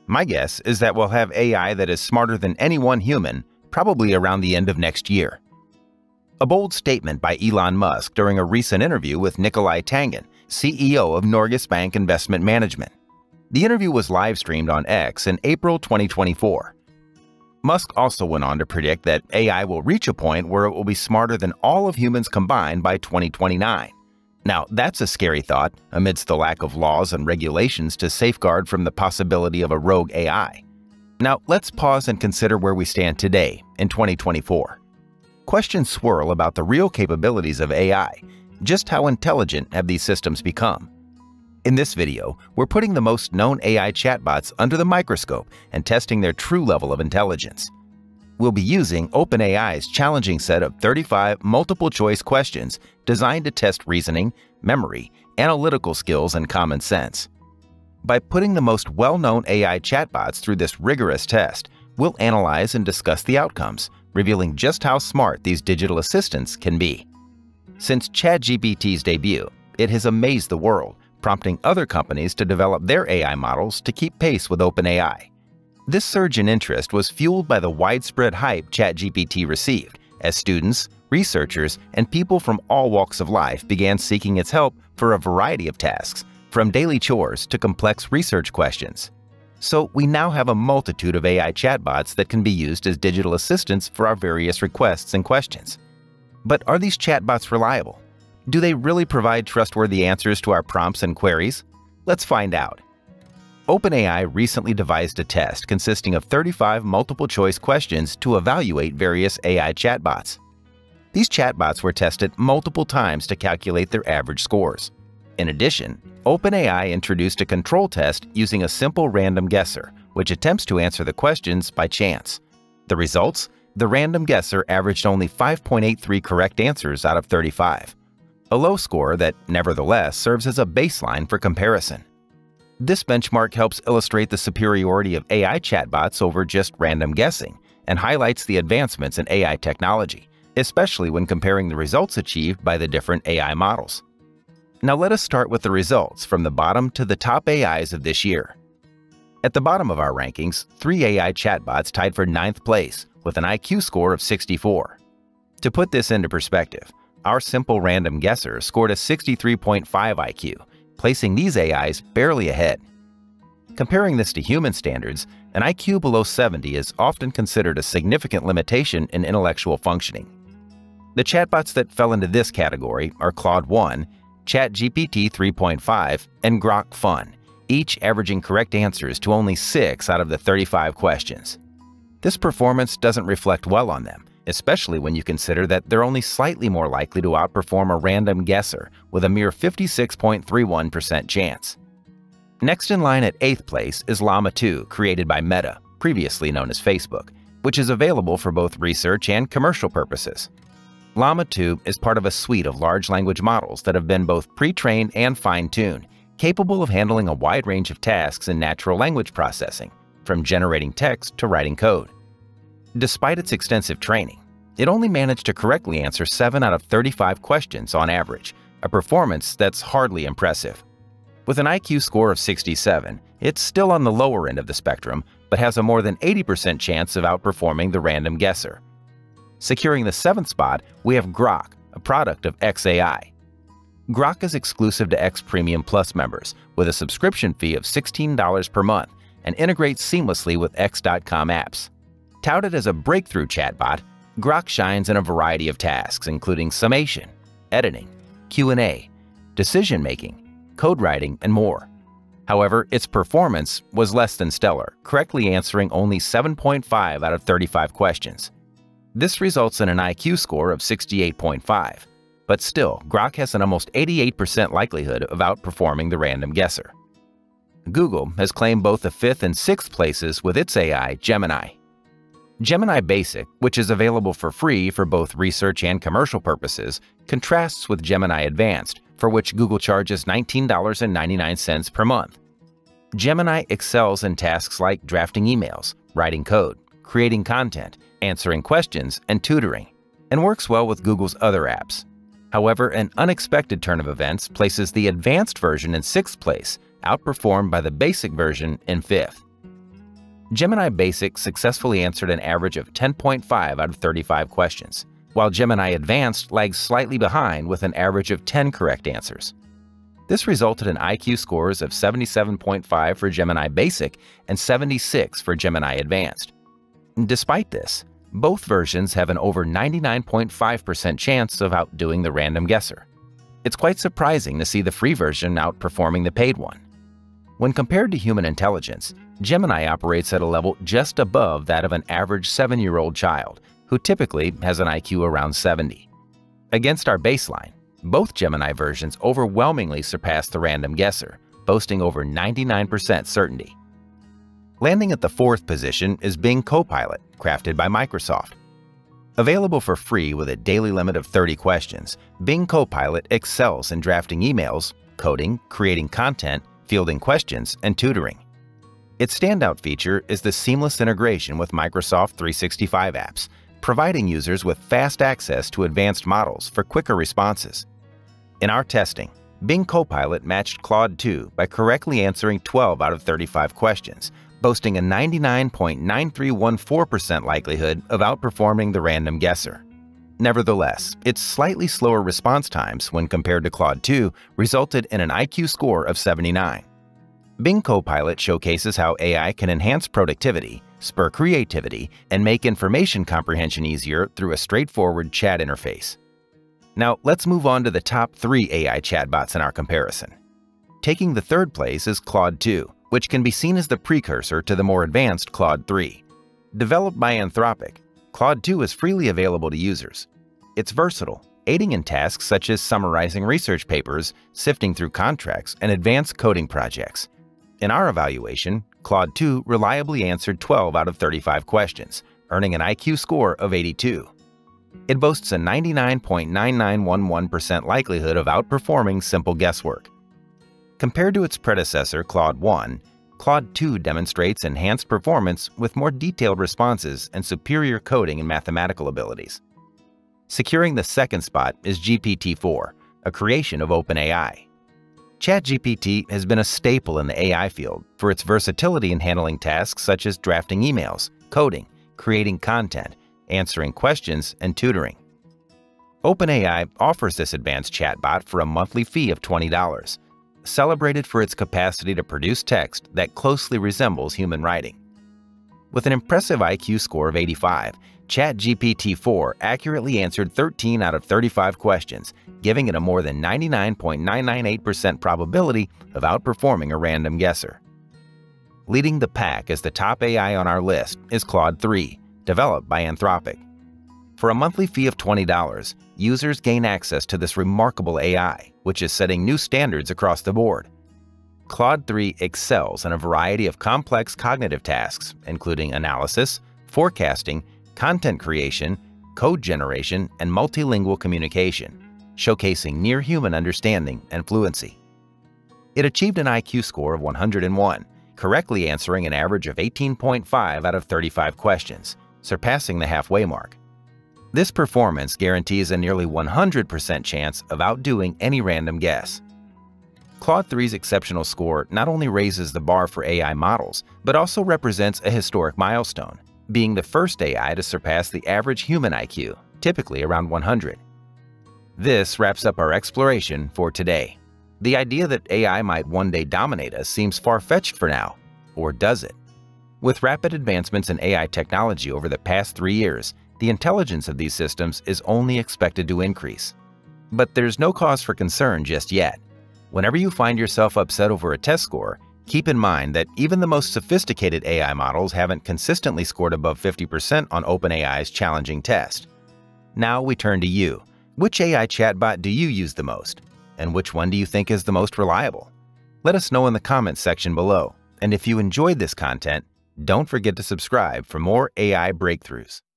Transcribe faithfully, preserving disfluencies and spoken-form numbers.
My guess is that we'll have A I that is smarter than any one human, probably around the end of next year. A bold statement by Elon Musk during a recent interview with Nikolai Tangen, C E O of Norges Bank Investment Management. The interview was live-streamed on X in April twenty twenty-four. Musk also went on to predict that A I will reach a point where it will be smarter than all of humans combined by twenty twenty-nine. Now, that's a scary thought amidst the lack of laws and regulations to safeguard from the possibility of a rogue A I. Now, let's pause and consider where we stand today, in twenty twenty-four. Questions swirl about the real capabilities of A I. Just how intelligent have these systems become? In this video, we're putting the most known A I chatbots under the microscope and testing their true level of intelligence. We'll be using OpenAI's challenging set of thirty-five multiple-choice questions designed to test reasoning, memory, analytical skills, and common sense. By putting the most well-known A I chatbots through this rigorous test, we'll analyze and discuss the outcomes, revealing just how smart these digital assistants can be. Since ChatGPT's debut, it has amazed the world, prompting other companies to develop their A I models to keep pace with OpenAI. This surge in interest was fueled by the widespread hype ChatGPT received, as students, researchers, and people from all walks of life began seeking its help for a variety of tasks, from daily chores to complex research questions. So we now have a multitude of A I chatbots that can be used as digital assistants for our various requests and questions. But are these chatbots reliable? Do they really provide trustworthy answers to our prompts and queries? Let's find out. OpenAI recently devised a test consisting of thirty-five multiple-choice questions to evaluate various A I chatbots. These chatbots were tested multiple times to calculate their average scores. In addition, OpenAI introduced a control test using a simple random guesser, which attempts to answer the questions by chance. The results? The random guesser averaged only five point eight three correct answers out of thirty-five. A low score that, nevertheless, serves as a baseline for comparison. This benchmark helps illustrate the superiority of A I chatbots over just random guessing and highlights the advancements in A I technology, especially when comparing the results achieved by the different A I models. Now let us start with the results from the bottom to the top A Is of this year. At the bottom of our rankings, three A I chatbots tied for ninth place with an I Q score of sixty-four. To put this into perspective, our simple random guesser scored a sixty-three point five I Q, placing these A Is barely ahead. Comparing this to human standards, an I Q below seventy is often considered a significant limitation in intellectual functioning. The chatbots that fell into this category are Claude one, ChatGPT three point five, and Grok Fun, each averaging correct answers to only six out of the thirty-five questions. This performance doesn't reflect well on them, especially when you consider that they're only slightly more likely to outperform a random guesser with a mere fifty-six point three one percent chance. Next in line at eighth place is Llama two, created by Meta, previously known as Facebook, which is available for both research and commercial purposes. Llama two is part of a suite of large language models that have been both pre-trained and fine-tuned, capable of handling a wide range of tasks in natural language processing, from generating text to writing code. Despite its extensive training, it only managed to correctly answer seven out of thirty-five questions on average, a performance that's hardly impressive. With an I Q score of sixty-seven, it's still on the lower end of the spectrum, but has a more than eighty percent chance of outperforming the random guesser. Securing the seventh spot, we have Grok, a product of X A I. Grok is exclusive to X Premium Plus members with a subscription fee of sixteen dollars per month and integrates seamlessly with X dot com apps. Touted as a breakthrough chatbot, Grok shines in a variety of tasks including summation, editing, Q and A, decision-making, code writing, and more. However, its performance was less than stellar, correctly answering only seven point five out of thirty-five questions. This results in an I Q score of sixty-eight point five, but still, Grok has an almost eighty-eight percent likelihood of outperforming the random guesser. Google has claimed both the fifth and sixth places with its A I, Gemini. Gemini Basic, which is available for free for both research and commercial purposes, contrasts with Gemini Advanced, for which Google charges nineteen dollars and ninety-nine cents per month. Gemini excels in tasks like drafting emails, writing code, creating content, answering questions, and tutoring, and works well with Google's other apps. However, an unexpected turn of events places the advanced version in sixth place, outperformed by the basic version in fifth. Gemini Basic successfully answered an average of ten point five out of thirty-five questions, while Gemini Advanced lags slightly behind with an average of ten correct answers. This resulted in I Q scores of seventy-seven point five for Gemini Basic and seventy-six for Gemini Advanced. Despite this, both versions have an over ninety-nine point five percent chance of outdoing the random guesser. It's quite surprising to see the free version outperforming the paid one. When compared to human intelligence, Gemini operates at a level just above that of an average seven-year-old child, who typically has an I Q around seventy. Against our baseline, both Gemini versions overwhelmingly surpass the random guesser, boasting over ninety-nine percent certainty. Landing at the fourth position is Bing Copilot, crafted by Microsoft. Available for free with a daily limit of thirty questions, Bing Copilot excels in drafting emails, coding, creating content, fielding questions, and tutoring. Its standout feature is the seamless integration with Microsoft three sixty-five apps, providing users with fast access to advanced models for quicker responses. In our testing, Bing Copilot matched Claude two by correctly answering twelve out of thirty-five questions, boasting a ninety-nine point nine three one four percent likelihood of outperforming the random guesser. Nevertheless, its slightly slower response times when compared to Claude two resulted in an I Q score of seventy-nine. Bing Copilot showcases how A I can enhance productivity, spur creativity, and make information comprehension easier through a straightforward chat interface. Now, let's move on to the top three A I chatbots in our comparison. Taking the third place is Claude two, which can be seen as the precursor to the more advanced Claude three. Developed by Anthropic, Claude two is freely available to users. It's versatile, aiding in tasks such as summarizing research papers, sifting through contracts, and advanced coding projects. In our evaluation, Claude two reliably answered twelve out of thirty-five questions, earning an I Q score of eighty-two. It boasts a ninety-nine point nine nine one one percent likelihood of outperforming simple guesswork. Compared to its predecessor, Claude one, Claude two demonstrates enhanced performance with more detailed responses and superior coding and mathematical abilities. Securing the second spot is G P T four, a creation of OpenAI. ChatGPT has been a staple in the A I field for its versatility in handling tasks such as drafting emails, coding, creating content, answering questions, and tutoring. OpenAI offers this advanced chatbot for a monthly fee of twenty dollars, celebrated for its capacity to produce text that closely resembles human writing. With an impressive I Q score of eighty-five, ChatGPT four accurately answered thirteen out of thirty-five questions, giving it a more than ninety-nine point nine nine eight percent probability of outperforming a random guesser. Leading the pack as the top A I on our list is Claude three, developed by Anthropic. For a monthly fee of twenty dollars, users gain access to this remarkable A I, which is setting new standards across the board. Claude three excels in a variety of complex cognitive tasks, including analysis, forecasting, content creation, code generation, and multilingual communication, showcasing near-human understanding and fluency. It achieved an I Q score of one hundred one, correctly answering an average of eighteen point five out of thirty-five questions, surpassing the halfway mark. This performance guarantees a nearly one hundred percent chance of outdoing any random guess. Claude three's exceptional score not only raises the bar for A I models, but also represents a historic milestone, being the first A I to surpass the average human I Q, typically around one hundred. This wraps up our exploration for today. The idea that A I might one day dominate us seems far-fetched for now, or does it? With rapid advancements in A I technology over the past three years, the intelligence of these systems is only expected to increase. But there's no cause for concern just yet. Whenever you find yourself upset over a test score, keep in mind that even the most sophisticated A I models haven't consistently scored above fifty percent on OpenAI's challenging test. Now we turn to you. Which A I chatbot do you use the most? And which one do you think is the most reliable? Let us know in the comments section below. And if you enjoyed this content, don't forget to subscribe for more A I breakthroughs.